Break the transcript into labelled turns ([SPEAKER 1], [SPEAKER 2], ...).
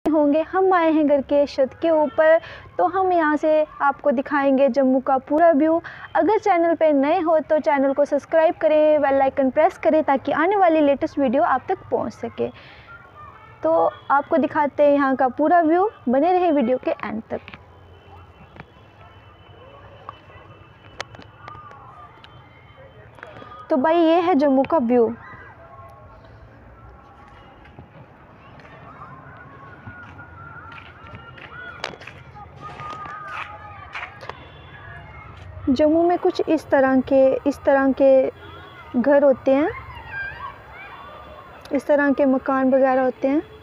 [SPEAKER 1] होंगे। हम आए हैं घर के छत के ऊपर, तो हम यहाँ से आपको दिखाएंगे जम्मू का पूरा व्यू। अगर चैनल पे नए हो तो चैनल को सब्सक्राइब करें, बेल आइकन प्रेस करें ताकि आने वाली लेटेस्ट वीडियो आप तक पहुँच सके। तो आपको दिखाते हैं यहाँ का पूरा व्यू, बने रहे वीडियो के एंड तक। तो भाई ये है जम्मू का व्यू। जम्मू में कुछ इस तरह के घर होते हैं, इस तरह के मकान वगैरह होते हैं।